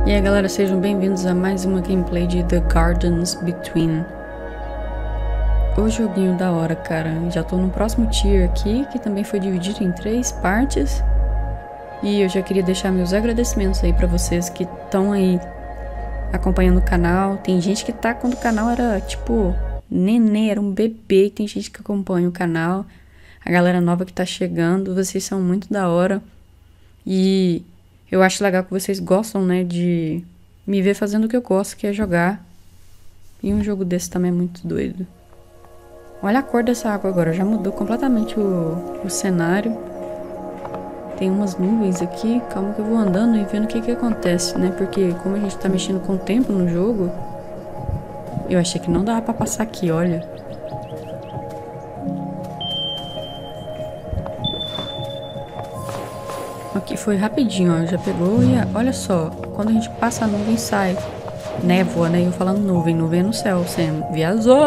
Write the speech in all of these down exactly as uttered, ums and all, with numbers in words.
E aí galera, sejam bem-vindos a mais uma gameplay de The Gardens Between. O joguinho da hora, cara. Já tô no próximo tier aqui, que também foi dividido em três partes. E eu já queria deixar meus agradecimentos aí pra vocês que estão aí acompanhando o canal. Tem gente que tá quando o canal era tipo neném, era um bebê, e tem gente que acompanha o canal. A galera nova que tá chegando, vocês são muito da hora. E eu acho legal que vocês gostam, né, de me ver fazendo o que eu gosto, que é jogar. E um jogo desse também é muito doido. Olha a cor dessa água agora, já mudou completamente o, o cenário. Tem umas nuvens aqui, calma que eu vou andando e vendo o que que acontece, né? Porque como a gente tá mexendo com o tempo no jogo, eu achei que não dava pra passar aqui, olha. Aqui foi rapidinho, ó, já pegou e olha só, quando a gente passa a nuvem sai névoa, né? Eu falando nuvem, nuvem no céu, Sam, viajou!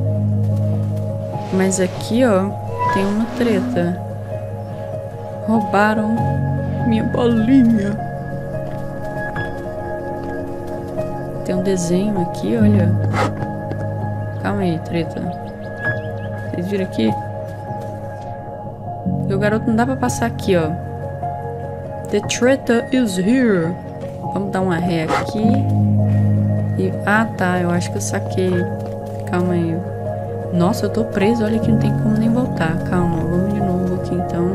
Mas aqui, ó, tem uma treta. Roubaram minha bolinha. Tem um desenho aqui, olha. Calma aí, treta. Vocês viram aqui? E o garoto não dá pra passar aqui, ó. The traitor is here. Vamos dar uma ré aqui. E... Ah, tá. Eu acho que eu saquei. Calma aí. Nossa, eu tô preso. Olha que não tem como nem voltar. Calma. Vamos de novo aqui, então.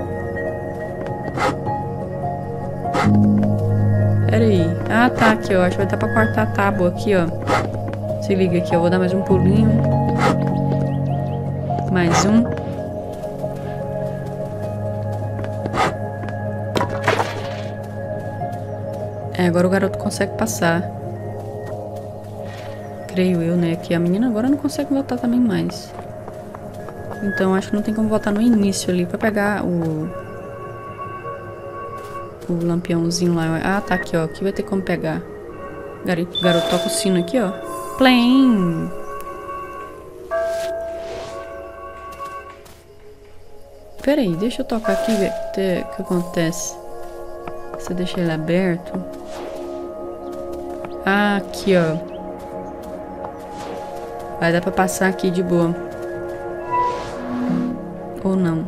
Pera aí. Ah, tá. Aqui, ó. Acho que vai dar pra cortar a tábua aqui, ó. Se liga aqui. Eu vou dar mais um pulinho. Mais um. É, agora o garoto consegue passar. Creio eu, né? Que a menina agora não consegue voltar também mais. Então acho que não tem como voltar no início ali pra pegar o... O lampiãozinho lá. Ah, tá aqui, ó. Aqui vai ter como pegar. Garoto, garoto toca o sino aqui, ó. Plim! Pera aí, deixa eu tocar aqui e ver o que acontece. Você deixa ele aberto. Ah, aqui, ó. Vai dar pra passar aqui de boa. Ou não.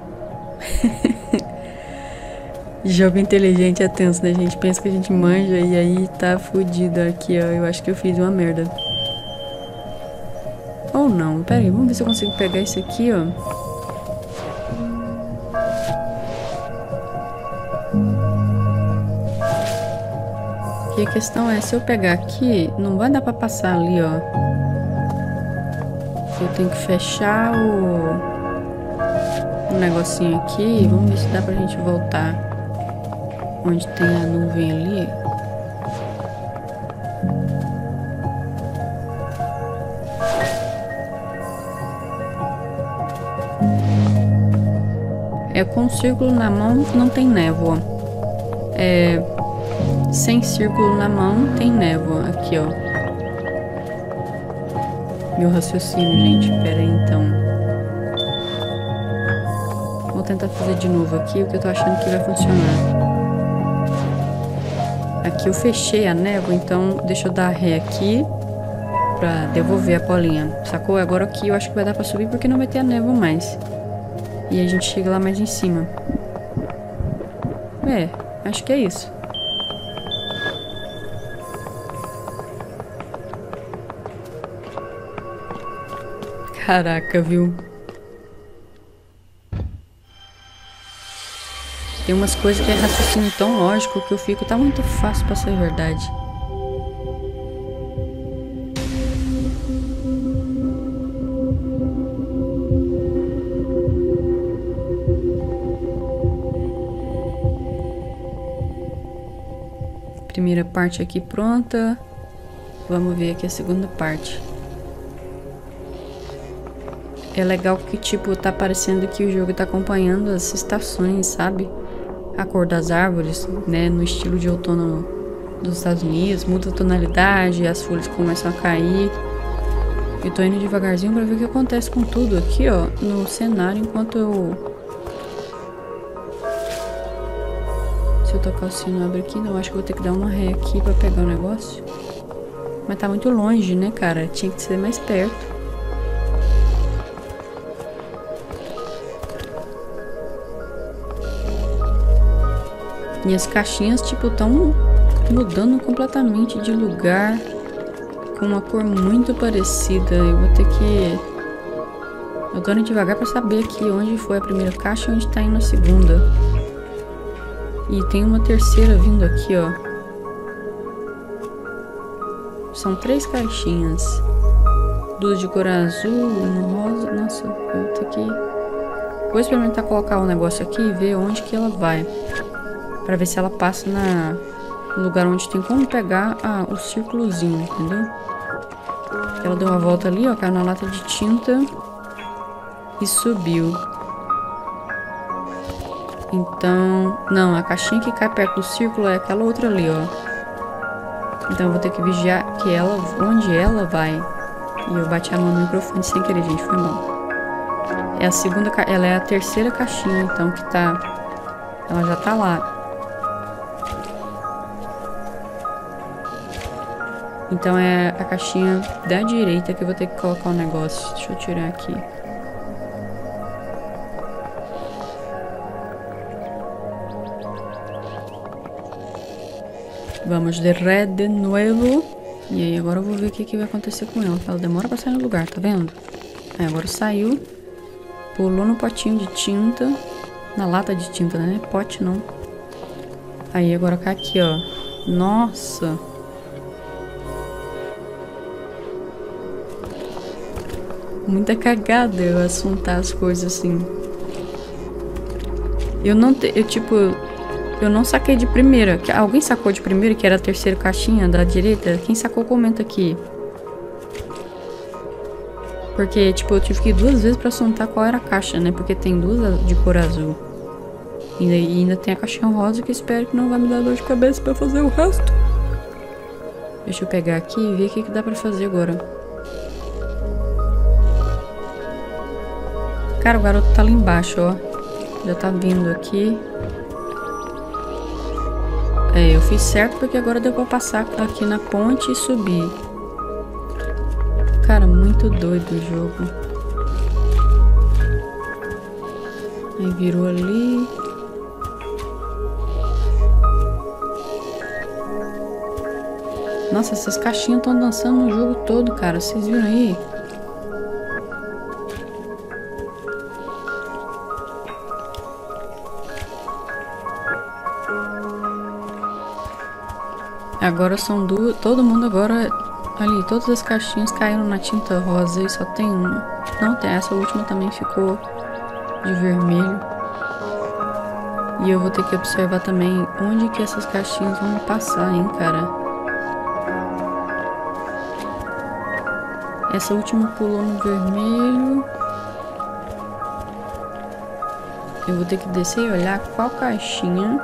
Jogo inteligente é tenso, né? A gente pensa que a gente manja e aí tá fudido aqui, ó. Eu acho que eu fiz uma merda. Ou não. Pera aí, vamos ver se eu consigo pegar isso aqui, ó. E a questão é, se eu pegar aqui, não vai dar pra passar ali, ó. Eu tenho que fechar o, o negocinho aqui. Vamos ver se dá pra gente voltar. Onde tem a nuvem ali. É com um círculo na mão, não tem névoa. É... Sem círculo na mão, tem névoa. Aqui, ó. Meu raciocínio, gente. Pera aí, então. Vou tentar fazer de novo aqui, o que eu tô achando que vai funcionar. Aqui eu fechei a névoa, então deixa eu dar ré aqui pra devolver a bolinha. Sacou? Agora aqui eu acho que vai dar pra subir porque não vai ter a névoa mais. E a gente chega lá mais em cima. É, acho que é isso. Caraca, viu? Tem umas coisas que é raciocínio tão lógico que eu fico... Tá muito fácil pra ser verdade. Primeira parte aqui pronta. Vamos ver aqui a segunda parte. É legal que, tipo, tá parecendo que o jogo tá acompanhando as estações, sabe? A cor das árvores, né? No estilo de outono dos Estados Unidos. Muda a tonalidade, as folhas começam a cair. Eu tô indo devagarzinho pra ver o que acontece com tudo aqui, ó. No cenário, enquanto eu... Se eu tocar o sino abre aqui. Então eu acho que eu vou ter que dar uma ré aqui pra pegar o negócio. Mas tá muito longe, né, cara? Tinha que ser mais perto. E as caixinhas, tipo, tão mudando completamente de lugar. Com uma cor muito parecida. Eu vou ter que... Eu tô indo devagar pra saber aqui onde foi a primeira caixa e onde tá indo a segunda. E tem uma terceira vindo aqui, ó. São três caixinhas. Duas de cor azul, uma rosa. Nossa, eu vou ter que... Vou experimentar colocar o negócio aqui e ver onde que ela vai. Pra ver se ela passa na... no lugar onde tem como pegar ah, o círculozinho, entendeu? Ela deu uma volta ali, ó, caiu na lata de tinta e subiu. Então... Não, a caixinha que cai perto do círculo é aquela outra ali, ó. Então eu vou ter que vigiar que ela, onde ela vai. E eu bati a mão no microfone sem querer, gente, foi mal. É a segunda, ela é a terceira caixinha, então, que tá... Ela já tá lá. Então é a caixinha da direita que eu vou ter que colocar o negócio. Deixa eu tirar aqui. Vamos de ré de novo. E aí agora eu vou ver o que, que vai acontecer com ela. Ela demora pra sair no lugar, tá vendo? Aí agora saiu. Pulou no potinho de tinta. Na lata de tinta, né? Pote não. Aí agora cai aqui, ó. Nossa! Muita cagada eu assuntar as coisas assim. Eu não te, eu tipo, eu não saquei de primeira. Alguém sacou de primeira que era a terceira caixinha da direita? Quem sacou, comenta aqui. Porque, tipo, eu tive que ir duas vezes pra assuntar qual era a caixa, né? Porque tem duas de cor azul. E ainda tem a caixinha rosa que eu espero que não vai me dar dor de cabeça pra fazer o resto. Deixa eu pegar aqui e ver o que, que dá pra fazer agora. Cara, o garoto tá ali embaixo, ó. Já tá vindo aqui. É, eu fiz certo porque agora deu pra passar aqui na ponte e subir. Cara, muito doido o jogo. Aí virou ali. Nossa, essas caixinhas estão dançando no jogo todo, cara. Vocês viram aí? Agora são duas. Todo mundo agora. Ali, todas as caixinhas caíram na tinta rosa e só tem uma. Não, tem essa última também ficou de vermelho. E eu vou ter que observar também onde que essas caixinhas vão passar, hein, cara. Essa última pulou no vermelho. Eu vou ter que descer e olhar qual caixinha.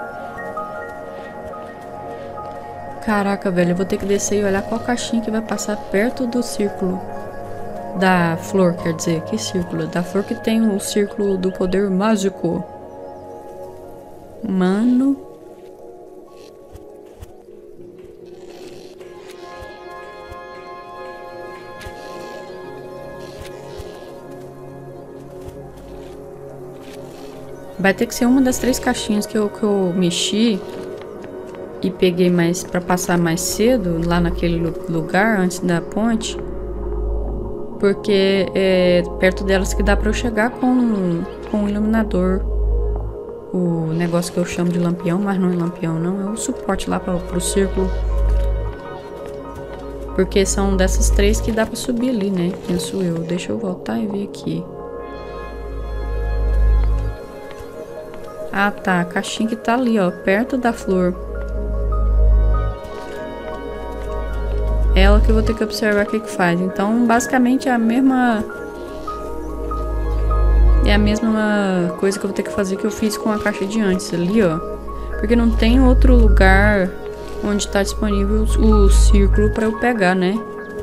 Caraca, velho, eu vou ter que descer e olhar qual caixinha que vai passar perto do círculo. Da flor, quer dizer, que círculo? Da flor que tem o círculo do poder mágico. Mano. Vai ter que ser uma das três caixinhas que eu, que eu mexi. E peguei mais pra passar mais cedo lá naquele lugar antes da ponte. Porque é perto delas que dá pra eu chegar com, com o iluminador. O negócio que eu chamo de lampião, mas não é lampião não. É o suporte lá pra, pro círculo. Porque são dessas três que dá pra subir ali, né? Penso eu. Deixa eu voltar e ver aqui. Ah tá, a caixinha que tá ali, ó. Perto da flor. É ela que eu vou ter que observar o que que faz. Então, basicamente é a mesma... É a mesma coisa que eu vou ter que fazer que eu fiz com a caixa de antes ali, ó. Porque não tem outro lugar onde tá disponível o círculo pra eu pegar, né?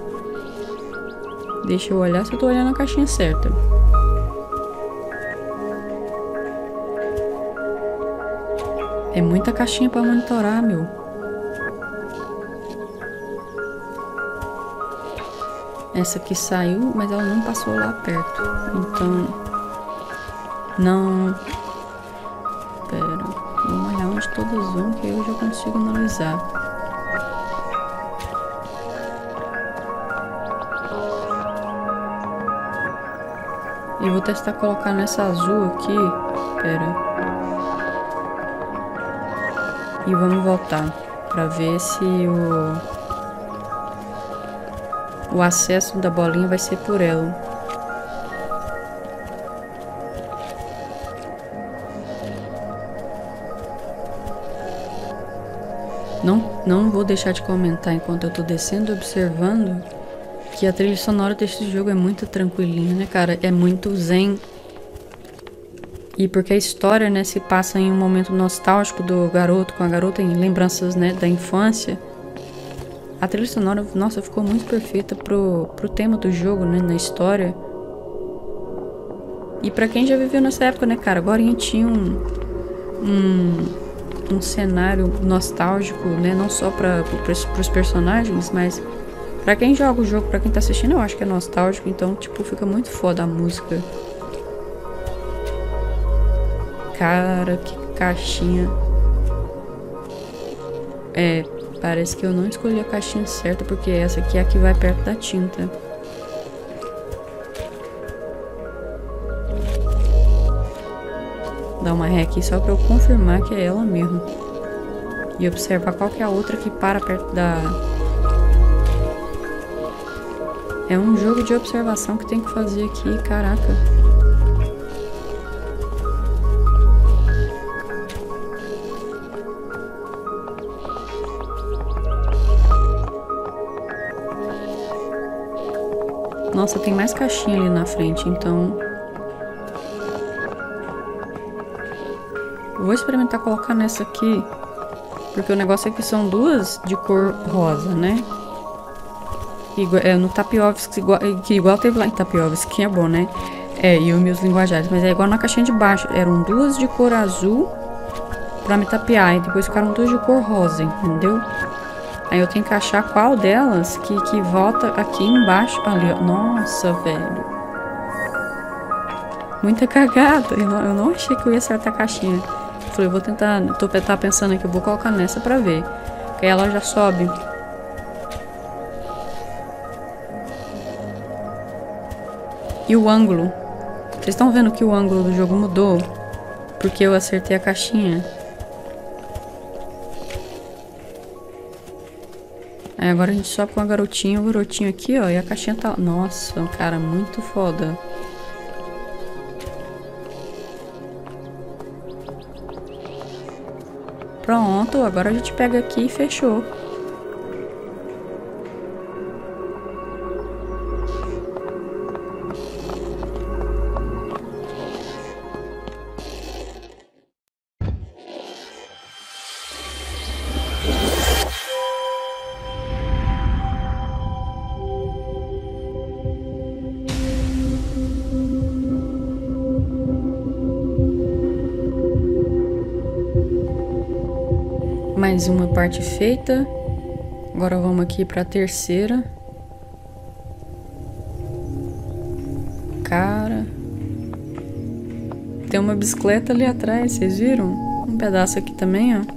Deixa eu olhar se eu tô olhando a caixinha certa. É muita caixinha pra monitorar, meu. Essa aqui saiu, mas ela não passou lá perto. Então... Não... Pera... Vamos olhar onde todas vão, que eu já consigo analisar. E vou testar colocar nessa azul aqui. Pera. E vamos voltar. Pra ver se o... O acesso da bolinha vai ser por ela. Não, não vou deixar de comentar enquanto eu tô descendo e observando que a trilha sonora desse jogo é muito tranquilinha, né, cara? É muito zen. E porque a história, né, se passa em um momento nostálgico do garoto com a garota, em lembranças, né, da infância. A trilha sonora, nossa, ficou muito perfeita pro, pro tema do jogo, né, na história. E pra quem já viveu nessa época, né, cara, agora a gente tinha um, um, um cenário nostálgico, né, não só pra, pros, pros personagens, mas pra quem joga o jogo, pra quem tá assistindo, eu acho que é nostálgico, então, tipo, fica muito foda a música. Cara, que caixinha. É... Parece que eu não escolhi a caixinha certa, porque essa aqui é a que vai perto da tinta. Dá uma ré aqui só pra eu confirmar que é ela mesmo. E observar qual que é a outra que para perto da... É um jogo de observação que tem que fazer aqui, caraca. Nossa, tem mais caixinha ali na frente, então... Vou experimentar colocar nessa aqui, porque o negócio é que são duas de cor rosa, né? Igual, é, no Tapiovski, igual, que igual teve lá em Tapiovski, que é bom, né? É, e os meus linguajares, mas é igual na caixinha de baixo. Eram duas de cor azul pra me tapear, e depois ficaram duas de cor rosa, entendeu? Aí eu tenho que achar qual delas que, que volta aqui embaixo. Ali, ó. Nossa, velho. Muita cagada. Eu não, eu não achei que eu ia acertar a caixinha. Falei, eu vou tentar... Tô tá pensando aqui, eu vou colocar nessa pra ver. Porque aí ela já sobe. E o ângulo. Vocês estão vendo que o ângulo do jogo mudou? Porque eu acertei a caixinha. Aí agora a gente sobe com a garotinha, o garotinho aqui, ó, e a caixinha tá... Nossa, cara, muito foda. Pronto, agora a gente pega aqui e fechou. Mais uma parte feita. Agora vamos aqui para a terceira. Cara, tem uma bicicleta ali atrás, vocês viram? Um pedaço aqui também, ó.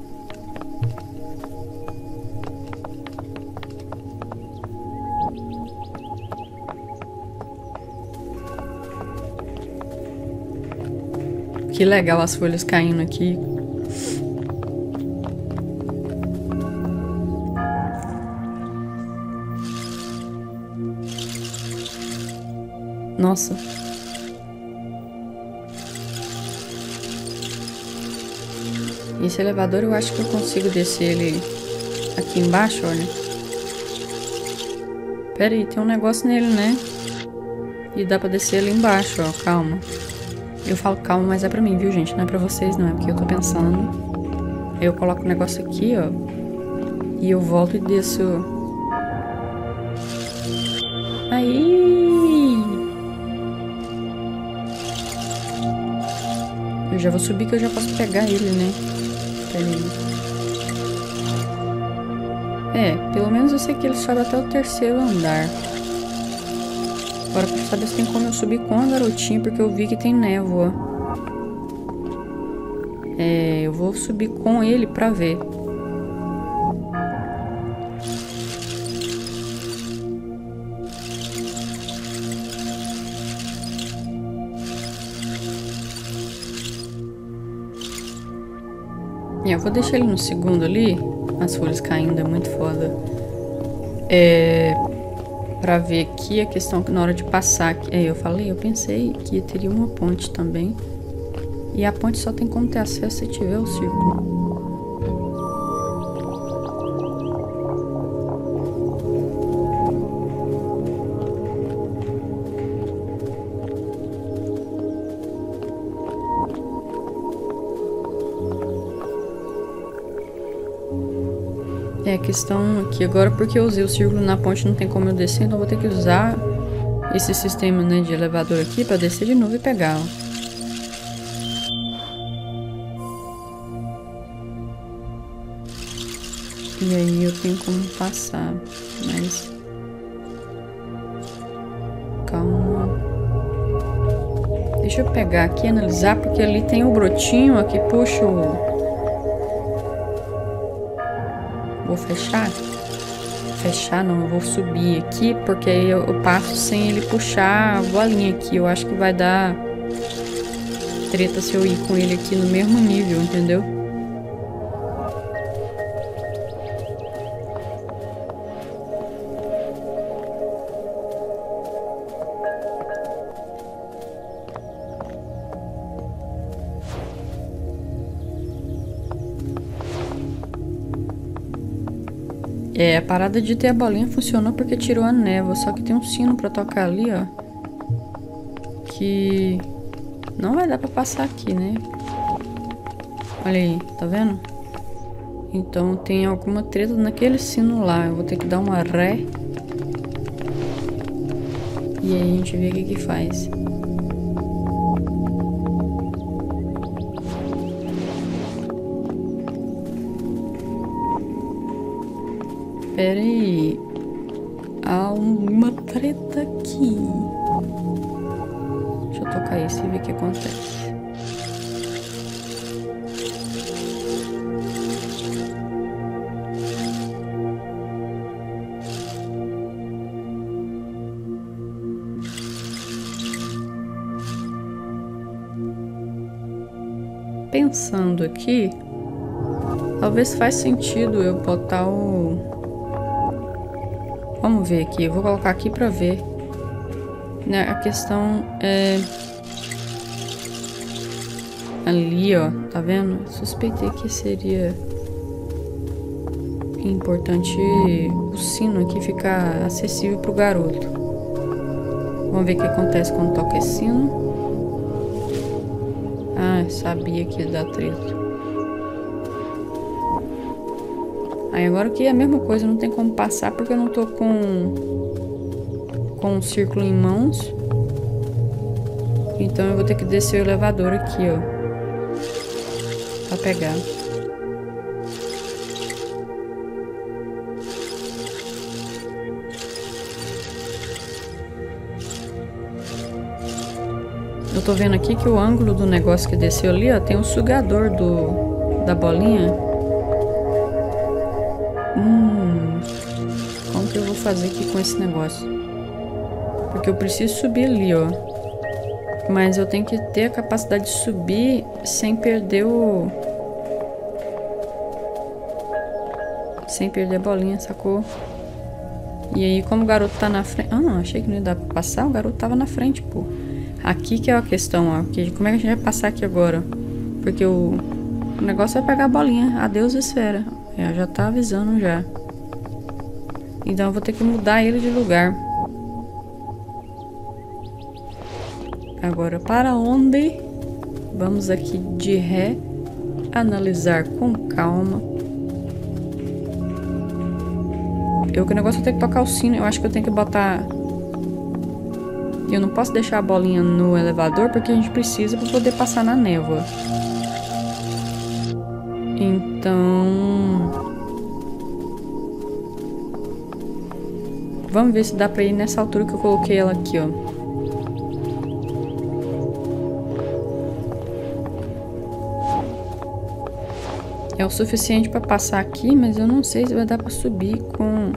Que legal as folhas caindo aqui. Nossa. Esse elevador eu acho que eu consigo descer ele aqui embaixo, olha. Pera aí, tem um negócio nele, né? E dá pra descer ali embaixo, ó, calma. Eu falo calma, mas é pra mim, viu, gente? Não é pra vocês, não, é porque eu tô pensando. Aí eu coloco o negócio aqui, ó. E eu volto e desço. Aí! Eu já vou subir que eu já posso pegar ele, né? Peraí. É, pelo menos eu sei que ele sobe até o terceiro andar. Agora eu quero saber se tem como eu subir com a garotinha, porque eu vi que tem névoa. É, eu vou subir com ele pra ver. Eu vou deixar ele no segundo ali. As folhas caindo é muito foda. É... Pra ver aqui a questão que na hora de passar... É, eu falei, eu pensei que teria uma ponte também. E a ponte só tem como ter acesso se tiver o círculo. É a questão aqui agora, porque eu usei o círculo na ponte, não tem como eu descer, então eu vou ter que usar esse sistema, né, de elevador aqui pra descer de novo e pegar, ó. E aí eu tenho como passar, mas... Calma. Deixa eu pegar aqui e analisar, porque ali tem o brotinho aqui, puxa o... Vou fechar? Fechar não, eu vou subir aqui, porque aí eu, eu passo sem ele puxar a bolinha aqui. Eu acho que vai dar treta se eu ir com ele aqui no mesmo nível, entendeu? É, a parada de ter a bolinha funcionou porque tirou a névoa, só que tem um sino pra tocar ali, ó. Que não vai dar pra passar aqui, né? Olha aí, tá vendo? Então tem alguma treta naquele sino lá. Eu vou ter que dar uma ré. E aí a gente vê o que que faz. Pera aí. Há uma treta aqui. Deixa eu tocar isso e ver o que acontece. Pensando aqui, talvez faz sentido eu botar o... Vamos ver aqui, eu vou colocar aqui pra ver. Né, a questão é... Ali, ó, tá vendo? Suspeitei que seria importante o sino aqui ficar acessível pro garoto. Vamos ver o que acontece quando toca esse sino. Ah, sabia que ia dar treta. Aí agora que é a mesma coisa, não tem como passar porque eu não tô com com um círculo em mãos. Então eu vou ter que descer o elevador aqui, ó, pra pegar. Eu tô vendo aqui que o ângulo do negócio que desceu ali, ó, tem um sugador do da bolinha. Hum, como que eu vou fazer aqui com esse negócio? Porque eu preciso subir ali, ó. Mas eu tenho que ter a capacidade de subir sem perder o... Sem perder a bolinha, sacou? E aí, como o garoto tá na frente... Ah, não, achei que não ia dar pra passar. O garoto tava na frente, pô. Aqui que é a questão, ó. Que, como é que a gente vai passar aqui agora? Porque o... O negócio vai pegar a bolinha. Adeus, esfera. É, já tá avisando já. Então eu vou ter que mudar ele de lugar. Agora, para onde? Vamos aqui de ré. Analisar com calma. Eu que o negócio eu tenho que tocar o sino. Eu acho que eu tenho que botar... Eu não posso deixar a bolinha no elevador porque a gente precisa para poder passar na névoa. Então... Vamos ver se dá pra ir nessa altura que eu coloquei ela aqui, ó. É o suficiente pra passar aqui, mas eu não sei se vai dar pra subir com...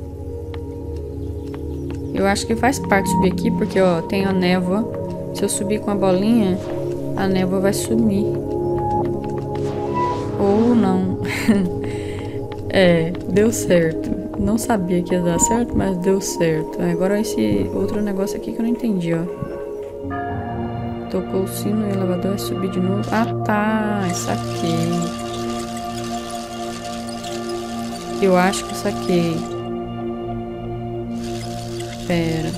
Eu acho que faz parte subir aqui, porque, ó, tem a névoa. Se eu subir com a bolinha, a névoa vai sumir. Ou não. É, deu certo. Não sabia que ia dar certo, mas deu certo. Agora esse outro negócio aqui que eu não entendi, ó. Tocou o sino e o elevador vai subir de novo. Ah, tá. Saquei. Eu acho que saquei. Pera.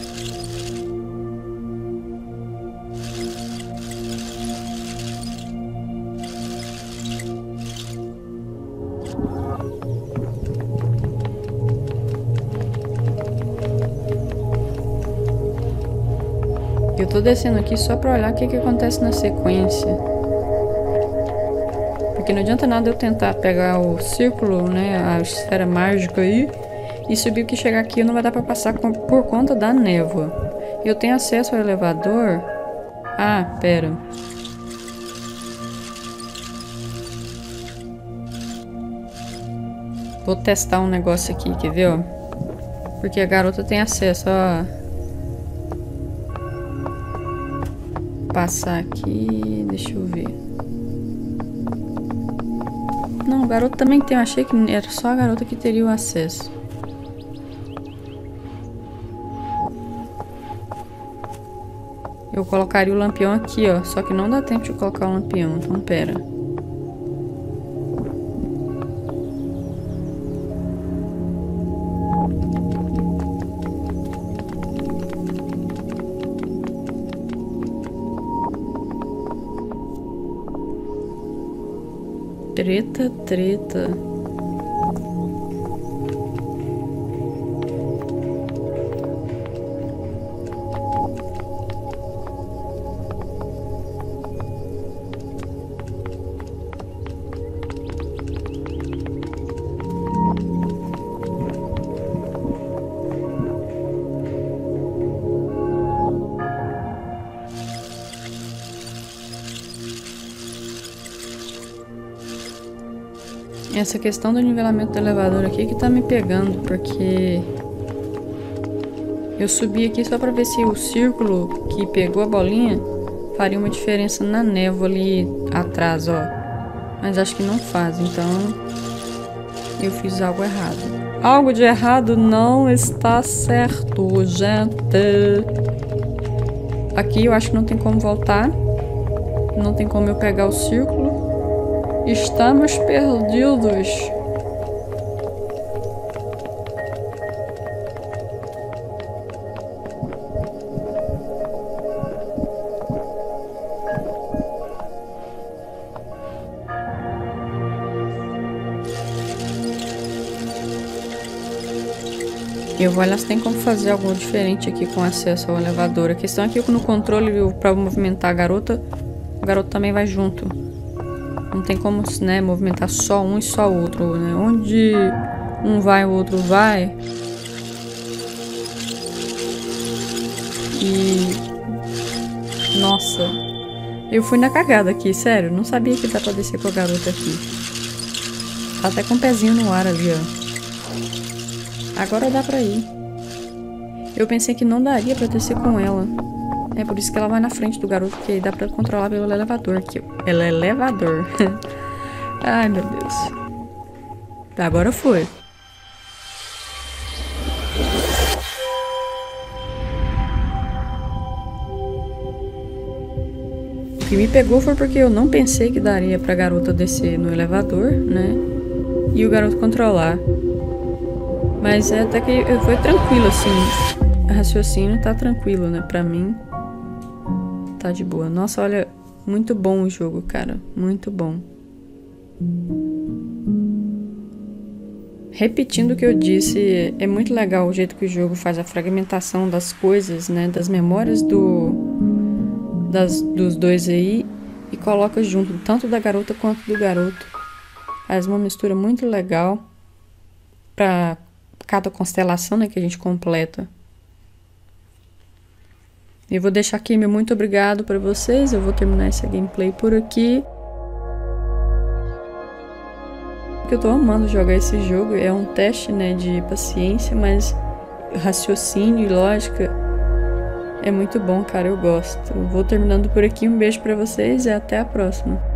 Eu tô descendo aqui só pra olhar o que que acontece na sequência. Porque não adianta nada eu tentar pegar o círculo, né, a esfera mágica aí, e subir que chegar aqui não vai dar pra passar com, por conta da névoa. Eu tenho acesso ao elevador... Ah, pera. Vou testar um negócio aqui, quer ver, ó? Porque a garota tem acesso a... Passar aqui... Deixa eu ver. Não, o garoto também tem. Eu achei que era só a garota que teria o acesso. Eu colocaria o lampião aqui, ó. Só que não dá tempo de colocar o lampião. Então, pera. Treta, treta. Essa questão do nivelamento do elevador aqui que tá me pegando, porque eu subi aqui só pra ver se o círculo que pegou a bolinha faria uma diferença na névoa ali atrás, ó. Mas acho que não faz, então eu fiz algo errado. Algo de errado não está certo, gente. Aqui eu acho que não tem como voltar. Não tem como eu pegar o círculo. Estamos perdidos. Eu vou olhar se tem como fazer algo diferente aqui com acesso ao elevador. A questão é que no controle, para movimentar a garota, o garoto também vai junto. Não tem como, né, movimentar só um e só o outro, né? Onde um vai, o outro vai. E... Nossa. Eu fui na cagada aqui, sério. Não sabia que dá pra descer com a garota aqui. Tá até com o pezinho no ar ali, ó. Agora dá pra ir. Eu pensei que não daria pra descer com ela. É por isso que ela vai na frente do garoto, porque aí dá pra controlar pelo elevador aqui. Ela é elevador. Ai, meu Deus. Agora foi. O que me pegou foi porque eu não pensei que daria pra garota descer no elevador, né? E o garoto controlar. Mas é até que foi tranquilo, assim. O raciocínio tá tranquilo, né? Pra mim. Tá de boa. Nossa, olha, muito bom o jogo, cara. Muito bom. Repetindo o que eu disse, é muito legal o jeito que o jogo faz a fragmentação das coisas, né? Das memórias do, das, dos dois aí. E coloca junto, tanto da garota quanto do garoto. Faz uma mistura muito legal para cada constelação, né, que a gente completa. Eu vou deixar aqui meu muito obrigado para vocês. Eu vou terminar essa gameplay por aqui. Eu tô amando jogar esse jogo. É um teste, né, de paciência, mas raciocínio e lógica é muito bom, cara. Eu gosto. Eu vou terminando por aqui. Um beijo para vocês e até a próxima.